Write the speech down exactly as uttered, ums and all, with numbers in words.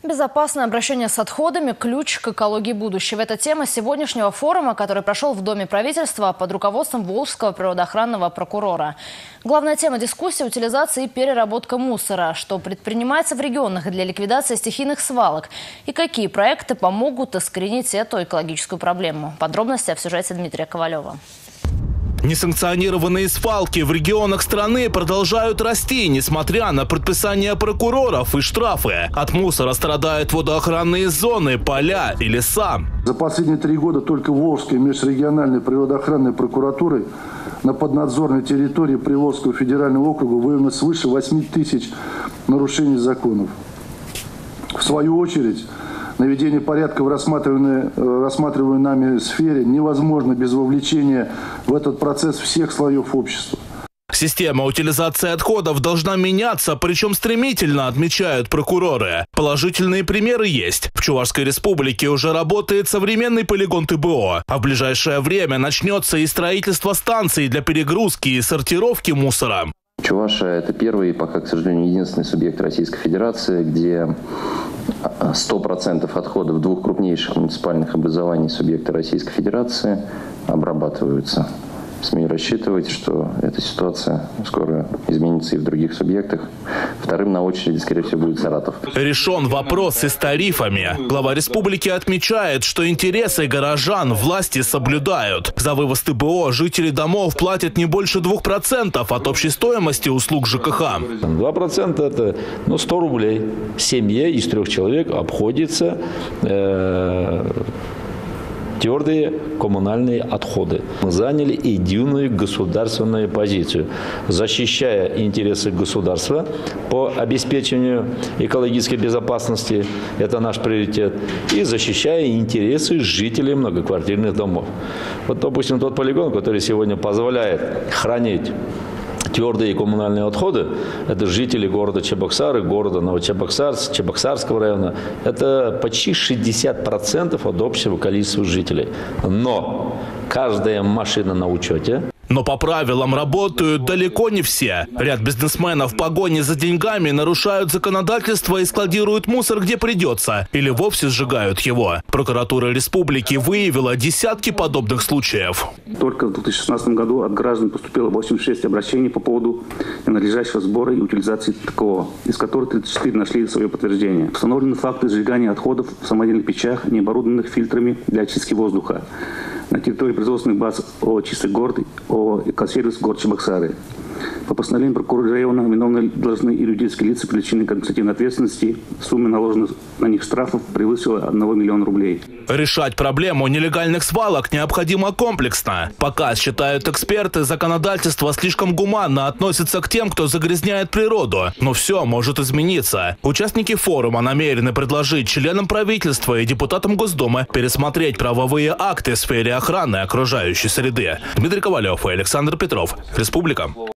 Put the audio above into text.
Безопасное обращение с отходами – ключ к экологии будущего. Это тема сегодняшнего форума, который прошел в Доме правительства под руководством Волжского природоохранного прокурора. Главная тема дискуссии – утилизация и переработка мусора. Что предпринимается в регионах для ликвидации стихийных свалок и какие проекты помогут искоренить эту экологическую проблему. Подробности в сюжете Дмитрия Ковалева. Несанкционированные свалки в регионах страны продолжают расти, несмотря на предписания прокуроров и штрафы. От мусора страдают водоохранные зоны, поля и леса. За последние три года только Волжской межрегиональной природоохранной прокуратурой на поднадзорной территории Приволжского федерального округа выявлено свыше восьми тысяч нарушений законов. В свою очередь, наведение порядка в рассматриваемой, рассматриваемой нами сфере невозможно без вовлечения в этот процесс всех слоев общества. Система утилизации отходов должна меняться, причем стремительно, отмечают прокуроры. Положительные примеры есть. В Чувашской республике уже работает современный полигон тэ бэ о, а в ближайшее время начнется и строительство станций для перегрузки и сортировки мусора. Чувашия – это первый, пока, к сожалению, единственный субъект Российской Федерации, где сто процентов отходов двух крупнейших муниципальных образований субъекта Российской Федерации обрабатываются. Смею рассчитывать, что эта ситуация скоро изменится и в других субъектах. Вторым на очереди, скорее всего, будет Саратов. Решен вопрос и с тарифами. Глава республики отмечает, что интересы горожан власти соблюдают. За вывоз тэ бэ о жители домов платят не больше двух процентов от общей стоимости услуг жэ ка ха. два процента это ну, сто рублей. Семье из трех человек обходится э твердые коммунальные отходы. Мы заняли единую государственную позицию, защищая интересы государства по обеспечению экологической безопасности, это наш приоритет, и защищая интересы жителей многоквартирных домов. Вот, допустим, тот полигон, который сегодня позволяет хранить твердые коммунальные отходы, это жители города Чебоксары, города Новочебоксарск, Чебоксарского района. Это почти шестьдесят процентов от общего количества жителей. Но каждая машина на учете. Но по правилам работают далеко не все. Ряд бизнесменов в погоне за деньгами нарушают законодательство и складируют мусор где придется, или вовсе сжигают его. Прокуратура республики выявила десятки подобных случаев. Только в две тысячи шестнадцатом году от граждан поступило восемьдесят шесть обращений по поводу ненадлежащего сбора и утилизации такого, из которых тридцать четыре нашли свое подтверждение. Установлены факты сжигания отходов в самодельных печах, не оборудованных фильтрами для очистки воздуха на территории производственных баз ООО «Чистый город», ООО «Экосервис», город Чебоксары. По постановлению прокурора района виновные должны и юридические лица привлечены к административной ответственности. Сумма наложенных на них штрафов превысила одного миллиона рублей. Решать проблему нелегальных свалок необходимо комплексно. Пока, считают эксперты, законодательство слишком гуманно относится к тем, кто загрязняет природу. Но все может измениться. Участники форума намерены предложить членам правительства и депутатам Госдумы пересмотреть правовые акты в сфере охраны окружающей среды. Дмитрий Ковалев и Александр Петров. Республика.